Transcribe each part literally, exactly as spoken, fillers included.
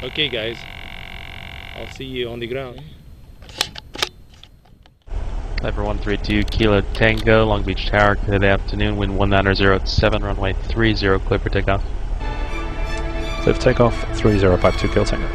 Okay guys, I'll see you on the ground. Clever one three two Kilo Tango, Long Beach Tower, good afternoon, wind one nine zero at seven, runway three zero, clear for takeoff. Clear for takeoff, three zero five two Kilo Tango.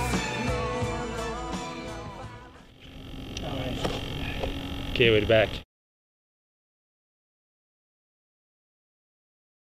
Okay, we're back.